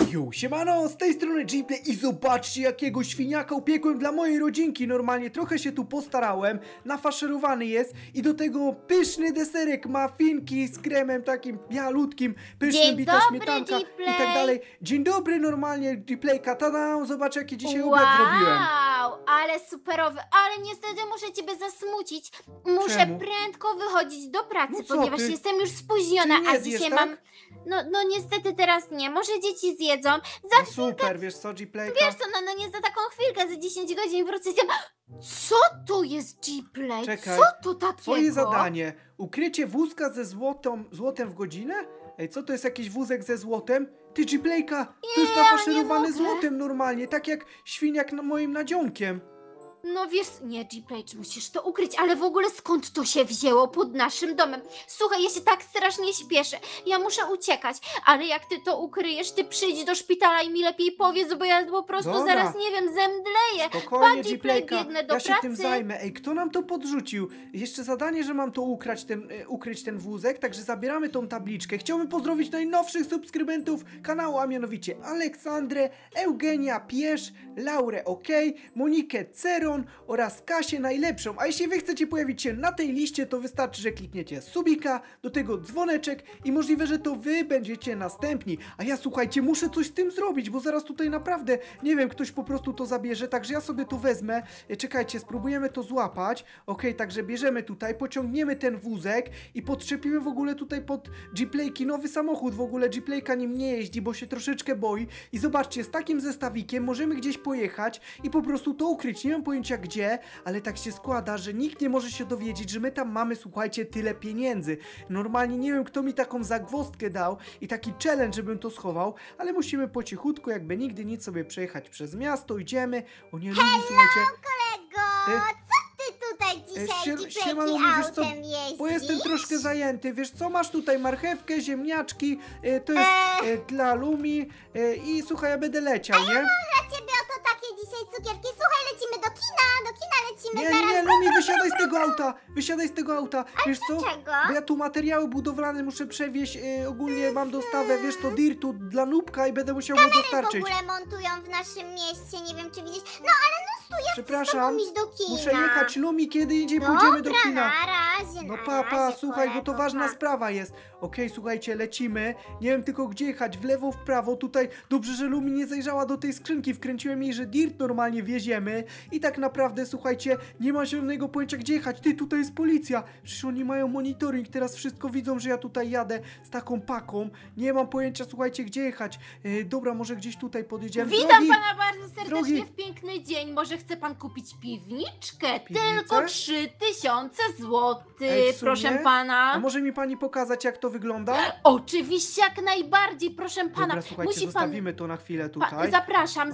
Ejo, siemano, z tej strony Gplay i zobaczcie jakiego świniaka upiekłem dla mojej rodzinki. Normalnie trochę się tu postarałem, nafaszerowany jest i do tego pyszny deserek, muffinki z kremem takim bialutkim, pyszny bita śmietanka i tak dalej. Dzień dobry normalnie Gplayka, tada, zobacz jaki dzisiaj obiad zrobiłem. Wow, ale superowy, ale niestety muszę ciebie zasmucić. Muszę prędko wychodzić do pracy, ponieważ jestem już spóźniona, a dzisiaj mam... No niestety teraz nie, może dzieci zjedzą. Za chwilkę... Super, wiesz co Gplayka? Wiesz co, no nie za taką chwilkę, za 10 godzin wrócę. Co to jest Gplay? Czekaj, co to takiego? Twoje zadanie, ukrycie wózka ze złotem w godzinę? Ej, co to jest jakiś wózek ze złotem? Ty Gplayka, to jest nafaszerowany złotem normalnie, tak jak świniak moim nadzionkiem. No wiesz, nie Gplay, musisz to ukryć, ale w ogóle skąd to się wzięło pod naszym domem? Słuchaj, ja się tak strasznie śpieszę, ja muszę uciekać, ale jak ty to ukryjesz, ty przyjdź do szpitala i mi lepiej powiedz, bo ja po prostu zaraz, nie wiem, zemdleję. Spokojnie Gplayka, biegnę do ja się pracy. tym zajmę. Ej, kto nam to podrzucił? Jeszcze zadanie, że mam to ukryć ten wózek, także zabieramy tą tabliczkę. Chciałbym pozdrowić najnowszych subskrybentów kanału, a mianowicie Aleksandrę, Eugenia Piesz, Laurę OK, Monikę Cero oraz Kasię najlepszą. A jeśli wy chcecie pojawić się na tej liście, to wystarczy, że klikniecie subika, do tego dzwoneczek i możliwe, że to wy będziecie następni. A ja słuchajcie, muszę coś z tym zrobić, bo zaraz tutaj naprawdę, nie wiem, ktoś po prostu to zabierze, także ja sobie to wezmę. Czekajcie, spróbujemy to złapać. Ok, także bierzemy tutaj, pociągniemy ten wózek i podczepimy w ogóle tutaj pod Gplayki nowy samochód. W ogóle Gplayka nim nie jeździ, bo się troszeczkę boi. I zobaczcie, z takim zestawikiem możemy gdzieś pojechać i po prostu to ukryć. Nie mam pojęcia gdzie, ale tak się składa, że nikt nie może się dowiedzieć, że my tam mamy, słuchajcie, tyle pieniędzy. Normalnie nie wiem, kto mi taką zagwozdkę dał i taki challenge, żebym to schował, ale musimy po cichutku, jakby nigdy nic, sobie przejechać przez miasto, idziemy. O nie, lubi, słuchajcie. Kolego, co ty tutaj dzisiaj Gplayki autem jeździsz? Bo jestem troszkę zajęty, wiesz co, masz tutaj marchewkę, ziemniaczki, to jest dla Lumi i słuchaj, ja będę leciał, nie? Ja mam dla ciebie oto takie dzisiaj cukierki. Słuchaj, lecimy do kina lecimy zaraz. Nie, Lumi, wysiadaj z tego auta, wiesz co? Dlaczego? Bo ja tu materiały budowlane muszę przewieźć, ogólnie mam dostawę, wiesz to, dirtu dla Nubka i będę musiał go dostarczyć. W ogóle montują w naszym mieście, nie wiem czy widzisz. No ale no stój, ja przepraszam, chcę z tobą iść do kina. muszę jechać, Lumi, kiedy indziej pójdziemy do kina. Na razie, No na razie, słuchaj, bo to kolego, ważna sprawa jest. Okej, słuchajcie, lecimy. Nie wiem tylko gdzie jechać, w lewo, w prawo. Tutaj dobrze, że Lumi nie zajrzała do tej skrzynki. Wkręciłem jej, że dirt normalnie wieziemy. I tak naprawdę, słuchajcie, nie ma zielonego pojęcia gdzie jechać. Ty, tutaj jest policja. Przecież oni mają monitoring. Teraz wszystko widzą, że ja tutaj jadę z taką paką. Nie mam pojęcia, słuchajcie, gdzie jechać. Dobra, może gdzieś tutaj podjedziemy. Witam pana bardzo serdecznie w piękny dzień. Może chce pan kupić piwniczkę? Tylko 3000 złotych, proszę pana. A może mi pani pokazać, jak to wygląda? Oczywiście, jak najbardziej, proszę pana. Dobra, słuchajcie, zostawimy to na chwilę tutaj. Zapraszam.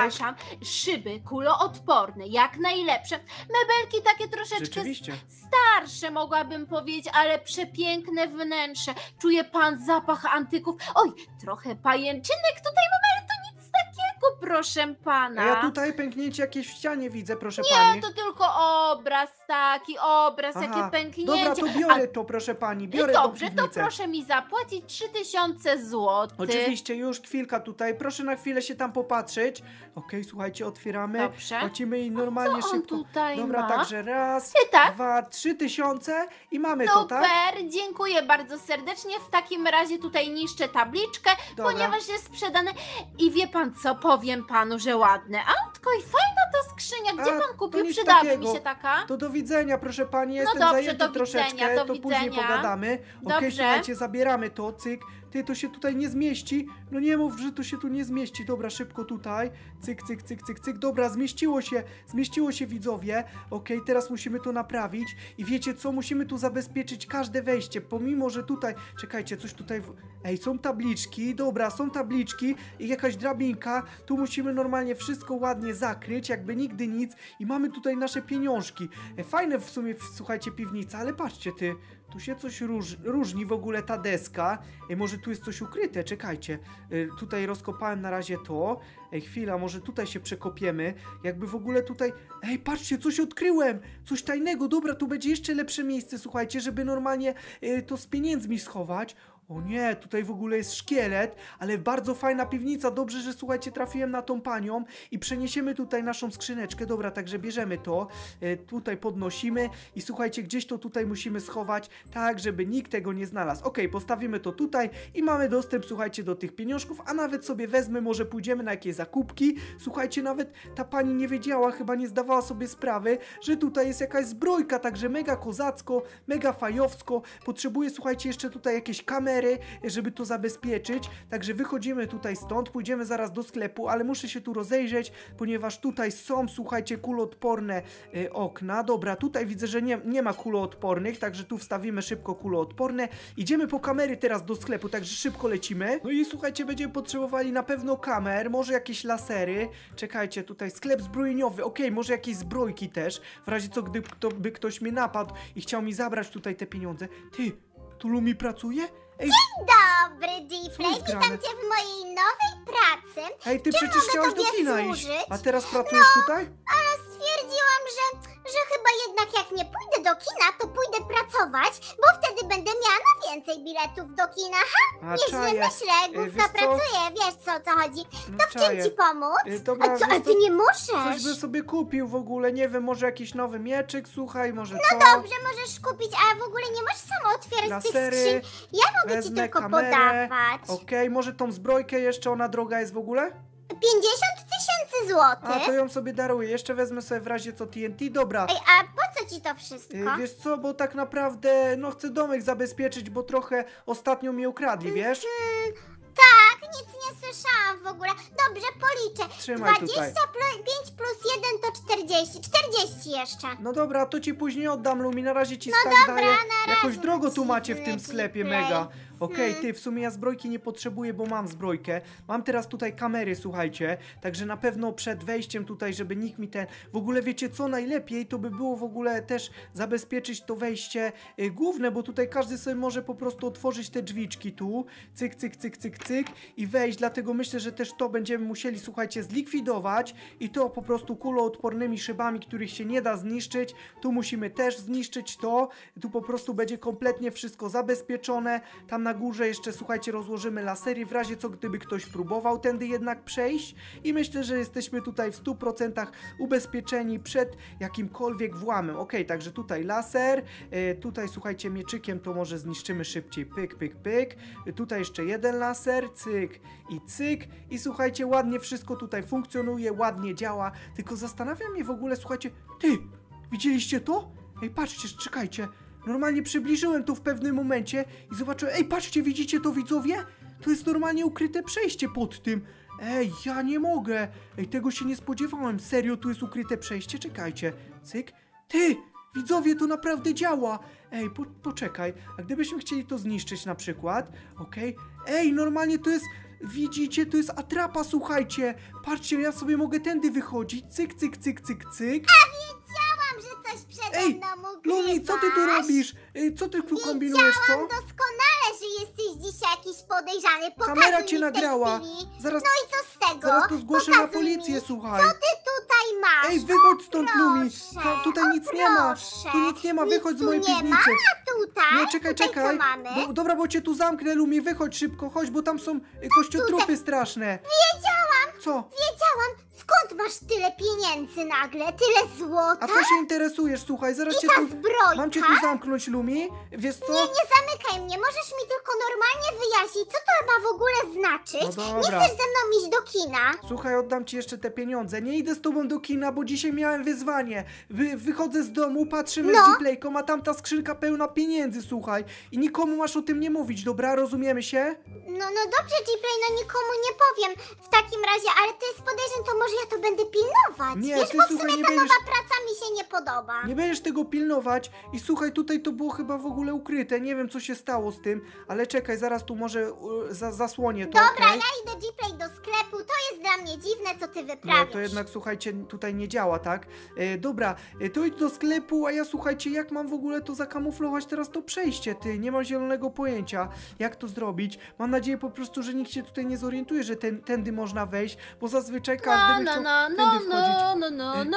Szyby kuloodporne, jak najlepsze. Mebelki takie troszeczkę starsze, mogłabym powiedzieć, ale przepiękne wnętrze. Czuje pan zapach antyków. Oj, trochę pajęczynek tutaj mamy, ale to nic takiego, proszę pana. A ja tutaj pęknięcie jakieś w ścianie widzę, proszę pani. pani. Nie, to tylko obraz, jakie pęknięcie. Dobra, to biorę to, proszę pani, biorę Dobrze, tą piwnicę. to proszę mi zapłacić 3000 złotych. Oczywiście, już chwilka tutaj, proszę na chwilę się tam popatrzeć. Okej, słuchajcie, otwieramy. Dobrze. Płacimy i normalnie co on szybko. tutaj Dobra, ma? także raz, Tak? 2, 3000 i mamy to, tak? Super, dziękuję bardzo serdecznie. W takim razie tutaj niszczę tabliczkę, Dobra. ponieważ jest sprzedane. I wie pan co, powiem panu, że ładne autko i fajna ta skrzynia. Gdzie pan kupił? Przydałaby mi się taka. To do widzenia, proszę pani, jestem dobrze, zajęty do troszeczkę, widzenia, to później pogadamy. Okej, słuchajcie, zabieramy to, cyk. Ty, to się tutaj nie zmieści. No nie mów, że to się tu nie zmieści. Dobra, szybko tutaj. Cyk, cyk, cyk, cyk, cyk. Dobra, zmieściło się widzowie. Okej, teraz musimy to naprawić. I wiecie co? Musimy tu zabezpieczyć każde wejście. Pomimo, że tutaj... Czekajcie, coś tutaj... Ej, są tabliczki. Dobra, są tabliczki i jakaś drabinka. Tu musimy normalnie wszystko ładnie zakryć, jakby nigdy nic. I mamy tutaj nasze pieniążki. Fajne w sumie, słuchajcie, piwnica, ale patrzcie ty. Tu się coś różni w ogóle ta deska. Może tu jest coś ukryte, czekajcie. Tutaj rozkopałem na razie to. Chwila, może tutaj się przekopiemy. Jakby w ogóle tutaj... Ej, patrzcie, coś odkryłem! Coś tajnego, dobra, tu będzie jeszcze lepsze miejsce, słuchajcie, żeby normalnie to z pieniędzmi schować. O nie, tutaj w ogóle jest szkielet, ale bardzo fajna piwnica. Dobrze, że słuchajcie, trafiłem na tą panią i przeniesiemy tutaj naszą skrzyneczkę. Dobra, także bierzemy to, tutaj podnosimy i słuchajcie, gdzieś to tutaj musimy schować, tak, żeby nikt tego nie znalazł. Ok, postawimy to tutaj i mamy dostęp, słuchajcie, do tych pieniążków, a nawet sobie wezmę, może pójdziemy na jakieś zakupki. Słuchajcie, nawet ta pani nie wiedziała, chyba nie zdawała sobie sprawy, że tutaj jest jakaś zbrojka, także mega kozacko, mega fajowsko. Potrzebuję, słuchajcie, jeszcze tutaj jakieś kamery, żeby to zabezpieczyć, także wychodzimy tutaj stąd, pójdziemy zaraz do sklepu, ale muszę się tu rozejrzeć, ponieważ tutaj są, słuchajcie, kuloodporne okna. Dobra, tutaj widzę, że nie ma kuloodpornych, także tu wstawimy szybko kuloodporne. Idziemy po kamery teraz do sklepu, także szybko lecimy. No i słuchajcie, będziemy potrzebowali na pewno kamer, może jakieś lasery. Czekajcie, tutaj sklep zbrojeniowy, okej, może jakieś zbrojki też, w razie co, gdyby ktoś mnie napadł i chciał mi zabrać tutaj te pieniądze. Ty, tu Lumi pracuje? Ej, Dobry, Gplay, jest witam grane? cię w mojej nowej pracy. Ej, ty Czym przecież mogę chciałaś do tobie kina iść, służyć? a teraz pracujesz tutaj? Ale stwierdziłam, że chyba jednak jak nie pójdę do kina, to pójdę pracować, bo wtedy będę miała na więcej biletów do kina. A, Nieźle czaję. myślę, główka wiesz co? pracuje, wiesz co o co chodzi. No, To w czym czaję. ci pomóc? Dobra, A co, wiesz ale ty co? nie Coś możesz. bym sobie kupił w ogóle, nie wiem, może jakiś nowy mieczyk, słuchaj, może co? Dobrze, możesz kupić, a w ogóle nie możesz sama otwierać tych Lasery, skrzyń. Ja mogę ci wezmę tylko kamerę. podawać. Okej, może tą zbrojkę jeszcze, ona droga jest w ogóle? 50 000 złotych. A, to ją sobie daruję, jeszcze wezmę sobie w razie co TNT, dobra. Ej, a po co ci to wszystko? Wiesz co, bo tak naprawdę, no chcę domek zabezpieczyć, bo trochę ostatnio mnie ukradli, wiesz? Tak, nic nie słyszałam w ogóle. Dobrze, policzę. Trzymaj 25 plus 1 to 40. 40 jeszcze. No dobra, to ci później oddam, Lumi, na razie ci No tak dobra, daję. na Jakoś razie, drogo tu macie w tym dziwny sklepie, Gplay. mega. Okej, ty, w sumie ja zbrojki nie potrzebuję, bo mam zbrojkę. Mam teraz tutaj kamery, słuchajcie. Także na pewno przed wejściem tutaj, żeby nikt mi ten... W ogóle wiecie co, najlepiej to by było w ogóle też zabezpieczyć to wejście główne, bo tutaj każdy sobie może po prostu otworzyć te drzwiczki tu. Cyk, cyk, cyk, cyk, cyk i wejść. Dlatego myślę, że też to będziemy musieli, słuchajcie, zlikwidować. I to po prostu kuloodpornymi szybami, których się nie da zniszczyć. Tu musimy też zniszczyć to. Tu po prostu będzie kompletnie wszystko zabezpieczone. Tam na górze jeszcze, słuchajcie, rozłożymy lasery, w razie co, gdyby ktoś próbował tędy jednak przejść. I myślę, że jesteśmy tutaj w 100% ubezpieczeni przed jakimkolwiek włamem. Okej, także tutaj laser, tutaj, słuchajcie, mieczykiem to może zniszczymy szybciej. Pyk, pyk, pyk. Tutaj jeszcze jeden laser, cyk i cyk. I słuchajcie, ładnie wszystko tutaj funkcjonuje, ładnie działa. Tylko zastanawia mnie w ogóle, słuchajcie, ty, widzieliście to? Ej, patrzcie, czekajcie. Normalnie przybliżyłem to w pewnym momencie i zobaczyłem, ej, patrzcie, widzicie to, widzowie? To jest normalnie ukryte przejście pod tym. Ej, ja nie mogę. Ej, tego się nie spodziewałem. Serio, tu jest ukryte przejście? Czekajcie. Cyk. Ty, widzowie, to naprawdę działa. Ej, poczekaj. A gdybyśmy chcieli to zniszczyć na przykład? Okej. Ej, normalnie to jest... Widzicie, to jest atrapa, słuchajcie. Patrzcie, ja sobie mogę tędy wychodzić. Cyk, cyk, cyk, cyk, cyk. Wiedziałam, że coś przede Ej, mną ukrywasz. Lumi, co ty tu robisz? Co ty tu kombinujesz, co? Wiedziałam doskonale, że jesteś dzisiaj jakiś podejrzany. Pokazuj Kamera mi cię w tej nagrała. chwili. Zaraz, No i co z tego? zaraz to zgłoszę na Pokazuj policję, mi, słuchaj. Co ty tutaj masz? Ej, wychodź stąd, proszę, Lumi. Tutaj nic nie ma. proszę. Tu nic nie ma, wychodź z tu mojej nie piwnicy. ma, a tutaj? Nie, czekaj, tutaj czekaj. Co mamy? Dobra, bo cię tu zamknę, Lumi, wychodź szybko, chodź, bo tam są kościotrupy straszne. Wiedziałam, Co? wiedziałam. Skąd masz tyle pieniędzy nagle? Tyle złota? A co się interesujesz, słuchaj, zaraz I cię ta tu... zbrojka? Mam cię tu zamknąć, Lumi? Wiesz co? Nie zamykaj mnie, możesz mi tylko normalnie wyjaśnić, co to ma w ogóle znaczyć? No Nie dobra. chcesz ze mną iść do kina? Słuchaj, oddam ci jeszcze te pieniądze. Nie idę z tobą do kina, bo dzisiaj miałem wyzwanie. Wychodzę z domu, patrzymy No. z Gplayką, a tam ta skrzynka pełna pieniędzy, słuchaj. I nikomu masz o tym nie mówić, dobra? Rozumiemy się? No dobrze, Gplay, no nikomu nie powiem w takim razie, ale to jest podejrzeń, to może ja to będę pilnować. Nie, Wiesz, ty, bo w słuchaj, sumie nie ta będziesz- nowa praca mi się nie podoba. Nie będziesz tego pilnować. I słuchaj, tutaj to było chyba w ogóle ukryte. Nie wiem, co się stało z tym, ale czekaj, zaraz tu może zasłonię to, Dobra, okej? ja idę Gplay do sklepu, to jest dla mnie dziwne, co ty wyprawiasz. No to jednak, słuchajcie, tutaj nie działa, tak? Dobra, to idź do sklepu, a ja, słuchajcie, jak mam w ogóle to zakamuflować teraz to przejście, ty? Nie mam zielonego pojęcia, jak to zrobić. Mam nadzieję po prostu, że nikt się tutaj nie zorientuje, że tędy można wejść, bo zazwyczaj każdy by chciał tędy wchodzić.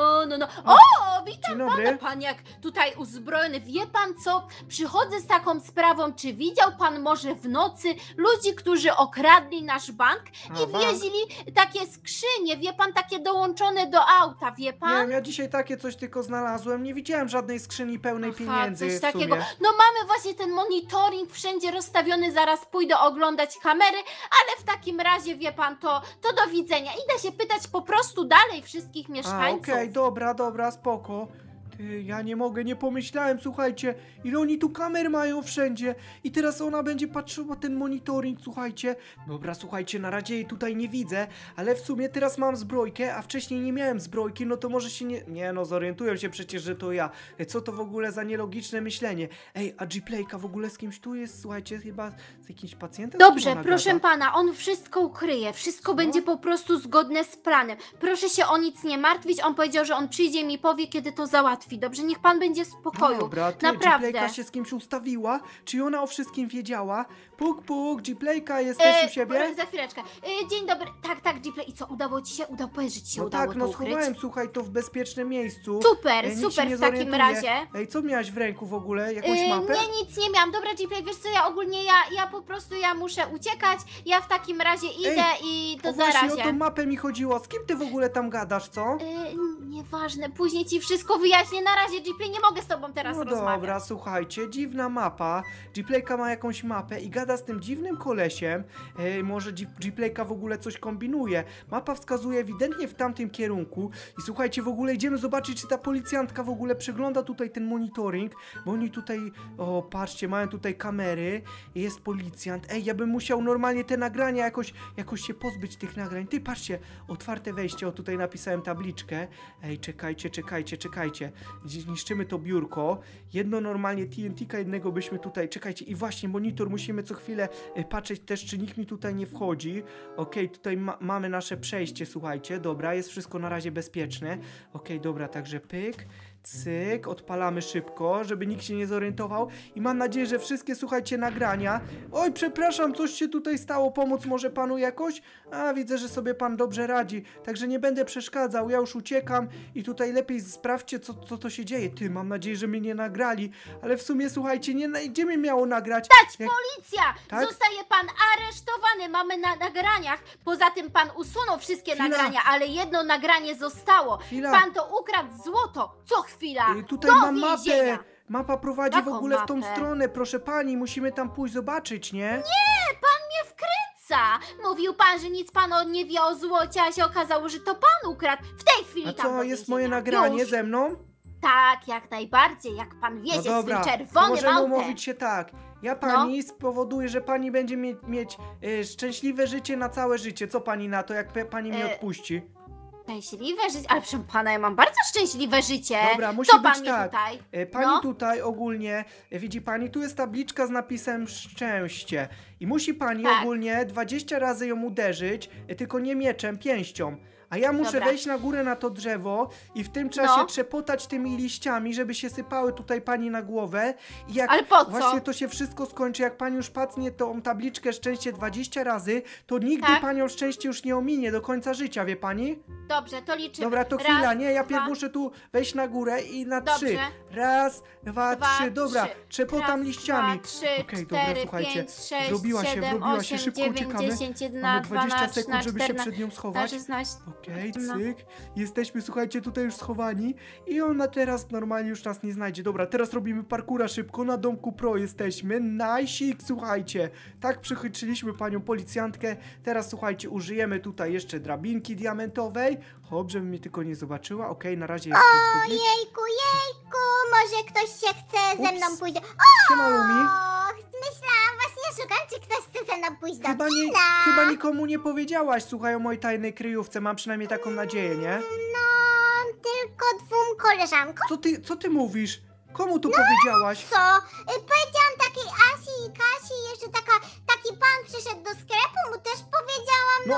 O, witam Dzień dobry. pana, pan jak tutaj uzbrojony. Wie pan co? Przychodzę z taką sprawą, czy widział pan może w nocy ludzi, którzy okradli nasz bank i wieźli takie skrzynie, wie pan, takie dołączone do auta, wie pan? Nie wiem, ja dzisiaj takie coś tylko znalazłem, nie widziałem żadnej skrzyni pełnej pieniędzy coś w sumie. takiego. No mamy właśnie ten monitoring wszędzie rozstawiony, zaraz pójdę oglądać kamery, ale w takim razie, wie pan, to do widzenia. Idę się pytać po prostu dalej wszystkich mieszkańców. Okej, dobra, spoko. Ty, ja nie mogę, nie pomyślałem, słuchajcie, ile oni tu kamer mają wszędzie i teraz ona będzie patrzyła ten monitoring, słuchajcie. Dobra, słuchajcie, na razie jej tutaj nie widzę, ale w sumie teraz mam zbrojkę, a wcześniej nie miałem zbrojki, no to może się nie... Nie no, zorientują się przecież, że to ja. Co to w ogóle za nielogiczne myślenie? Ej, a G-Playka w ogóle z kimś tu jest, słuchajcie, chyba z jakimś pacjentem? Dobrze, proszę pana, on wszystko ukryje, wszystko Co? będzie po prostu zgodne z planem. Proszę się o nic nie martwić, on powiedział, że on przyjdzie i mi powie, kiedy to załatwi. Dobrze, niech pan będzie w spokoju. Dobra, ty, naprawdę. G-Playka się z kimś ustawiła? Czy ona o wszystkim wiedziała? Puk, G-Playka, jesteś u siebie? Za chwileczkę. Dzień dobry. Tak, G-Play. I co, udało ci się? Udało powiedzieć, że ci się No udało tak, to no ukryć? schowałem, słuchaj, to w bezpiecznym miejscu. Super, Nikt się super nie w takim zorientuje. razie. Ej, co miałaś w ręku w ogóle? Jakąś mapę? Nie, nic nie miałam. Dobra, G-Play, wiesz co, ja ogólnie, ja po prostu, ja muszę uciekać. Ja w takim razie idę i to O za właśnie, razie. o tą mapę mi chodziło. Z kim ty w ogóle tam gadasz, co? Nieważne, później ci wszystko wyjaśnię. Na razie, G-Play, nie mogę z tobą teraz No rozmawiać. dobra, słuchajcie, dziwna mapa. G-Playka ma jakąś mapę i gada z tym dziwnym kolesiem. Może G-Playka w ogóle coś kombinuje. Mapa wskazuje ewidentnie w tamtym kierunku. I słuchajcie, w ogóle idziemy zobaczyć, czy ta policjantka w ogóle przegląda tutaj ten monitoring. Bo oni tutaj, o patrzcie, mają tutaj kamery. Jest policjant. Ej, ja bym musiał normalnie te nagrania jakoś się pozbyć tych nagrań. Ty, patrzcie, otwarte wejście. O, tutaj napisałem tabliczkę. Ej, czekajcie. Niszczymy to biurko. Jedno normalnie TNT-ka, jednego byśmy tutaj... Czekajcie, i właśnie monitor musimy co chwilę patrzeć też, czy nikt mi tutaj nie wchodzi. Okej, tutaj mamy nasze przejście, słuchajcie. Dobra, jest wszystko na razie bezpieczne. Okej, dobra, także pyk, cyk, odpalamy szybko, żeby nikt się nie zorientował. I mam nadzieję, że wszystkie, słuchajcie, nagrania... Oj, przepraszam, coś się tutaj stało. Pomóc może panu jakoś? A, widzę, że sobie pan dobrze radzi. Także nie będę przeszkadzał, ja już uciekam i tutaj lepiej sprawdźcie, co to się dzieje. Ty, mam nadzieję, że mnie nie nagrali, ale w sumie, słuchajcie, gdzie mnie miało nagrać? Policja! Tak? Zostaje pan aresztowany, mamy na nagraniach. Poza tym pan usunął wszystkie Chwila. nagrania, ale jedno nagranie zostało. Chwila. Pan to ukradł złoto. Co chwila? Tutaj Do mam mapę. więzienia. Mapa prowadzi w Jaką ogóle w tą mapę? stronę, proszę pani, musimy tam pójść zobaczyć, nie? Pan mnie wkręca. Mówił pan, że nic pan nie wie o złocie, a się okazało, że to pan ukradł. W tej chwili A tam do co, jest więzienia. moje nagranie Już. ze mną? Tak, jak najbardziej. Jak pan No wiezie dobra, swym to czerwonym możemy autem. umówić się tak. Ja pani spowoduję, że pani będzie mieć szczęśliwe życie na całe życie. Co pani na to, jak pani mnie odpuści? Szczęśliwe życie? Ale proszę pana, ja mam bardzo szczęśliwe życie. Dobra, musi Co być pan mi tak. tutaj? Pani No. tutaj ogólnie, widzi pani, tu jest tabliczka z napisem szczęście. I musi pani Tak. ogólnie 20 razy ją uderzyć, tylko nie mieczem, pięścią. A ja muszę Dobra. wejść na górę na to drzewo i w tym czasie No. trzepotać tymi liściami, żeby się sypały tutaj pani na głowę. I jak Ale po co? właśnie to się wszystko skończy, jak pani już pacnie tą tabliczkę szczęście 20 razy, to nigdy Tak. panią szczęście już nie ominie do końca życia, wie pani? Dobrze, to liczymy. Dobra, to Raz, chwila, nie, ja dwa. pierw muszę tu wejść na górę i na Dobrze. 3. Raz, dwa, Dwa, trzy, dobra, trzy. trzepotam Raz, liściami. dwa, trzy, Okej, dobra, cztery, słuchajcie, pięć, sześć, zrobiła się, siedem, zrobiła się, osiem, szybko 9, uciekamy. 10, 11, Mamy 20 12, sekund, żeby się 14, przed nią schować. 16. Okej, No. cyk, jesteśmy, słuchajcie, tutaj już schowani i ona teraz normalnie już nas nie znajdzie. Dobra, teraz robimy parkura szybko, na domku pro jesteśmy, najsik, słuchajcie, tak przychytrzyliśmy panią policjantkę, teraz, słuchajcie, użyjemy tutaj jeszcze drabinki diamentowej, hop, żeby mnie tylko nie zobaczyła, okej, na razie jest wszystko git. Jejku, może ktoś się chce ze mną Ups. pójść. Siema, Lumi. Och, myślałam, właśnie szukam, czy ktoś chce ze mną pójść do Chyba kina. chyba nikomu nie powiedziałaś, słuchaj, o mojej tajnej kryjówce, mam przynajmniej taką nadzieję, nie? No, tylko 2 koleżankom. Co ty mówisz? Komu to powiedziałaś? Co? Powiedziałam takiej Asi i Kasi, jeszcze taki pan przyszedł do sklepu, mu też powiedziałam, no No. ale no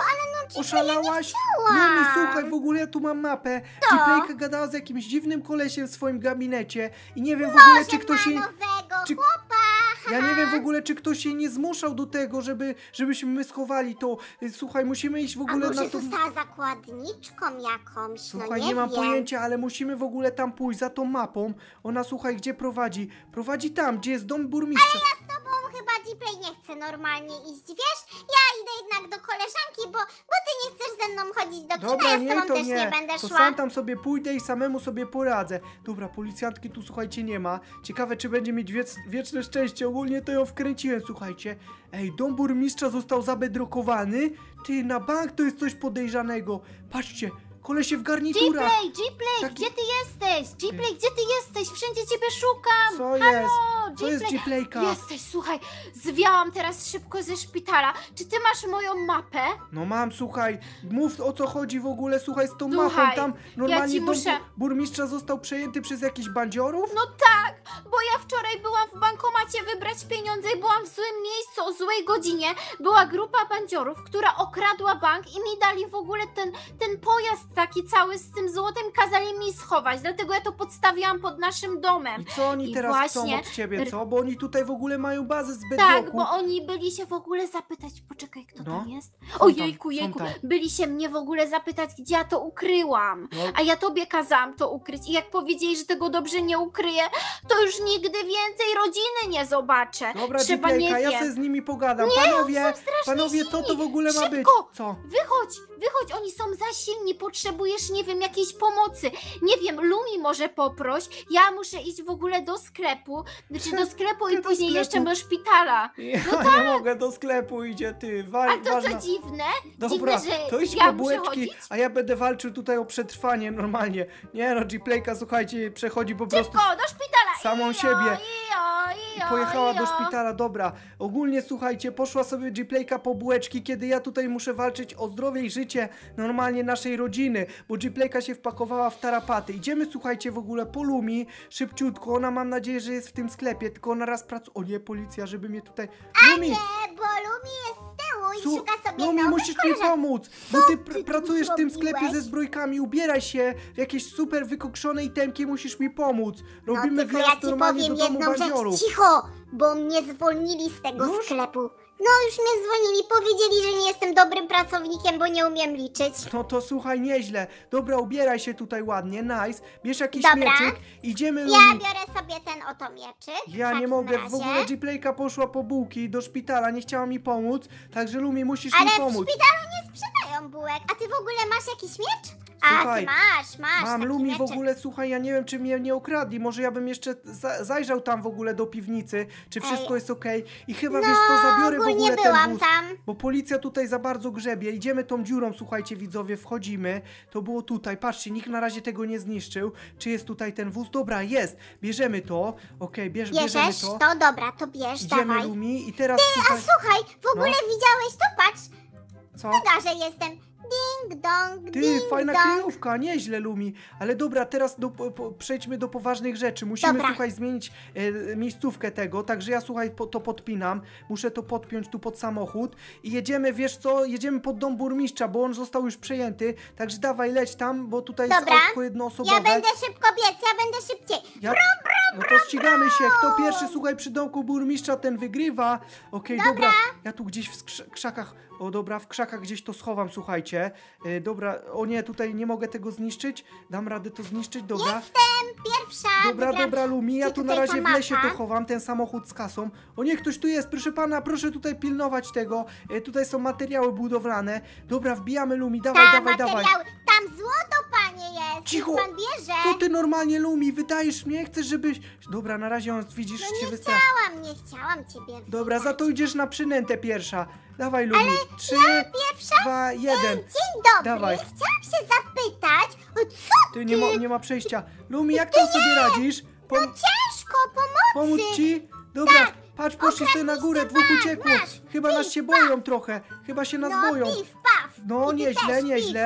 Oszalałaś? chciałam. Lumi, słuchaj, w ogóle ja tu mam mapę. Gplayka gadała z jakimś dziwnym kolesiem w swoim gabinecie i nie wiem w ogóle, czy ktoś jej... nowego czy- chłopa. Ja nie wiem w ogóle, czy ktoś jej nie zmuszał do tego, żebyśmy my schowali to. Słuchaj, musimy iść w A ogóle może na to... została zakładniczką jakąś, Słuchaj, no nie mam wiem. pojęcia, ale musimy w ogóle tam pójść za tą mapą. Ona, słuchaj, gdzie prowadzi? Prowadzi tam, gdzie jest dom burmistrza. Z tobą chyba Gplay nie chce normalnie iść, wiesz? Ja idę jednak do koleżanki, bo ty nie chcesz ze mną chodzić do kina, Dobra, ja z nie, tobą to też nie nie. będę To szła. sam tam sobie pójdę i samemu sobie poradzę. Dobra, policjantki tu, słuchajcie, nie ma. Ciekawe, czy będzie mieć wieczne szczęście. Ogólnie to ją wkręciłem, słuchajcie. Ej, dom burmistrza został zabedrokowany. Ty, na bank to jest coś podejrzanego. Patrzcie, kolesie w garniturach. Gplay, Taki- gdzie ty jesteś? Gplay, gdzie ty jesteś? Wszędzie ciebie szukam. Co jest? O, Co jest Gplay, Gplayka? Jesteś, słuchaj, zwiałam teraz szybko ze szpitala. Czy ty masz moją mapę? No mam, słuchaj, mów o co chodzi w ogóle, słuchaj, z tą Słuchaj, mapą. Tam normalnie ci dom muszę- burmistrza został przejęty przez jakichś bandziorów? No tak, bo ja wczoraj byłam w bankomacie wybrać pieniądze i byłam w złym miejscu o złej godzinie. Była grupa bandziorów, która okradła bank i mi dali w ogóle ten pojazd taki cały z tym złotem, kazali mi schować, dlatego ja to podstawiłam pod naszym domem. I co oni I teraz właśnie- chcą od ciebie, co? Bo oni tutaj w ogóle mają bazę z Tak, bedroku. bo oni byli się w ogóle zapytać, poczekaj, kto No. tam jest? Są Ojejku, tam, są jejku, tam. byli się mnie w ogóle zapytać, gdzie ja to ukryłam. No. A ja tobie kazałam to ukryć i jak powiedzieli, że tego dobrze nie ukryję, to już nigdy więcej rodziny nie zobaczę. Dobra, Trzeba, Gplayka, nie ja wiem. sobie z nimi pogadam. Nie, Panowie, co to w ogóle ma być? Szybko! Co? Wychodź, oni są za silni, potrzebujesz, nie wiem, jakiejś pomocy. Nie wiem, Lumi może poproś, ja muszę iść w ogóle do sklepu, czy do sklepu Ty i do później sklepu? jeszcze do szpitala. Ja nie mogę, do sklepu idzie, ty. A to ważna... co dziwne? Dobra, dziwne, że to idź ja po muszę bułeczki, chodzić? a ja będę walczył tutaj o przetrwanie normalnie. Nie no, Gplayka, słuchajcie, przechodzi po prostu Szybko, do szpitala! samą Ijo, siebie. Ijo, Pojechała do ijo. szpitala, dobra. Ogólnie, słuchajcie, poszła sobie Gplayka po bułeczki, kiedy ja tutaj muszę walczyć o zdrowie i życie normalnie naszej rodziny, bo Gplayka się wpakowała w tarapaty. Idziemy, słuchajcie, w ogóle po Lumi, szybciutko. Ona, mam nadzieję, że jest w tym sklepie, tylko ona raz pracuje... O nie, policja, żeby mnie tutaj... Lumi! Bo Lumi jest z tyłu i szuka sobie Lumi, nowych musisz mi koleżanek. pomóc, bo ty ty tu pracujesz w tym sklepie zrobiłeś? ze zbrojkami, ubieraj się w jakieś super wykokszone itemki, musisz mi pomóc. Robimy No tylko ja wjazd ci normalnie do powiem domu jedną bandziorów. rzecz, cicho, bo mnie zwolnili z tego Już? sklepu. No już mnie zwolnili, powiedzieli, że nie jestem dobrym pracownikiem, bo nie umiem liczyć. No to słuchaj, nieźle. Dobra, ubieraj się tutaj ładnie, nice. Bierz jakiś Dobra. mieczyk, idziemy Ja Lumi. biorę sobie ten oto mieczyk. Ja w nie takim mogę, w razie. ogóle Gplayka poszła po bułki do szpitala, nie chciała mi pomóc, także Lumi, musisz Ale mi w pomóc. szpitalu nie sprzedają bułek. A ty w ogóle masz jakiś miecz? Słuchaj, A, ty masz Mam taki Lumi w mieczek. ogóle, słuchaj, ja nie wiem, czy mnie nie okradli, może ja bym jeszcze zajrzał tam w ogóle do piwnicy, czy wszystko jest okej. I chyba, wiesz co, zabiorę w ogólnie ogóle ten byłam wóz, tam. bo policja tutaj za bardzo grzebie. Idziemy tą dziurą, słuchajcie, widzowie, wchodzimy. To było tutaj, patrzcie, nikt na razie tego nie zniszczył. Czy jest tutaj ten wóz? Dobra, jest, bierzemy to. Okej, bierzemy Bierzesz to. to? Dobra, to bierz, Idziemy, dawaj. Lumi, i teraz A słuchaj, słuchaj, w ogóle No. widziałeś to? Patrz, co? że jestem. Ding dong, Ty, ding fajna dong. kryjówka, nieźle, Lumi. Ale dobra, teraz przejdźmy do poważnych rzeczy. Musimy, Dobra. słuchaj, zmienić miejscówkę tego, także ja, słuchaj, to podpinam. Muszę to podpiąć tu pod samochód i jedziemy, wiesz co, jedziemy pod dom burmistrza, bo on został już przejęty, także dawaj, leć tam, bo tutaj Dobra. jest autko jednoosobowe. Ja będę szybko biec, ja będę szybciej. Ja... No to ścigamy się. Kto pierwszy, słuchaj, przy domku burmistrza, ten wygrywa. Okej, dobra. Ja tu gdzieś w krzakach... O, dobra, w krzakach gdzieś to schowam, słuchajcie. Dobra, o nie, tutaj nie mogę tego zniszczyć. Dam radę to zniszczyć, dobra. Jestem pierwsza. Dobra, wygram. dobra, Lumi, ja Gdzie tu na tutaj razie w ta lesie to mapa? chowam, ten samochód z kasą. O nie, ktoś tu jest, proszę pana, proszę tutaj pilnować tego. Tutaj są materiały budowlane. Dobra, wbijamy, Lumi, dawaj, dawaj, dawaj. Tam złoto, panie, jest. Cicho. Niech pan bierze. Co ty normalnie, Lumi, wydajesz mnie? Chcesz, żebyś... Dobra, na razie on, widzisz, No się nie wystraszy. nie chciałam ciebie. Dobra, za to idziesz na przynętę pierwsza. Dawaj, Lumi. 3, Pierwsza. 2, 1. Dzień dobry. Dawaj. Chciałam się zapytać, o co Ty, nie ma przejścia. Lumi, jak tam sobie radzisz? ciężko pomocy. Pomóc ci? Dobra, patrz, poszli sobie na górę, dwóch uciekło. masz, Chyba nas się boją trochę. Chyba się nas boją. Pif, paf. No, I ty nieźle, też, nieźle. Pif, paf.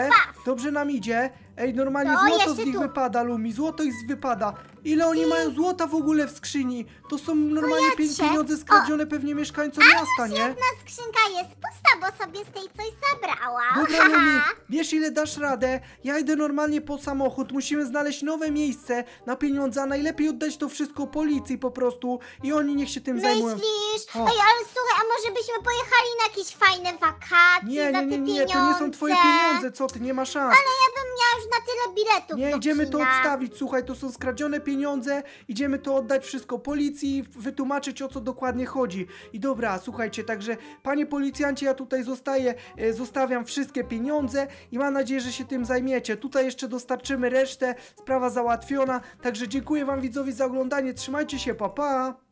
Dobrze nam idzie. Ej, normalnie No, złoto jeszcze z nich tu. wypada, Lumi, złoto ich wypada. Ile oni mają złota w ogóle w skrzyni? To są normalnie Pojacie. pieniądze skradzione pewnie mieszkańcom miasta, nie? Jedna skrzynka jest pusta, bo sobie z tej coś zabrałam. Dobra, Lumi, wiesz ile dasz radę? Ja idę normalnie po samochód, musimy znaleźć nowe miejsce na pieniądze, a najlepiej oddać to wszystko policji po prostu i oni niech się tym zajmują. Myślisz? O. Ej, ale słuchaj, a może byśmy pojechali na jakieś fajne wakacje za te pieniądze? to nie są twoje pieniądze, co ty, nie ma szans. Ale ja bym miała już na tyle biletów Nie, do idziemy to kina. odstawić, słuchaj, to są skradzione pieniądze, idziemy to oddać wszystko policji, wytłumaczyć o co dokładnie chodzi. I dobra, słuchajcie, także panie policjancie, ja tutaj zostawiam wszystkie pieniądze i mam nadzieję, że się tym zajmiecie. Tutaj jeszcze dostarczymy resztę, sprawa załatwiona, także dziękuję wam widzowie za oglądanie, trzymajcie się, pa pa!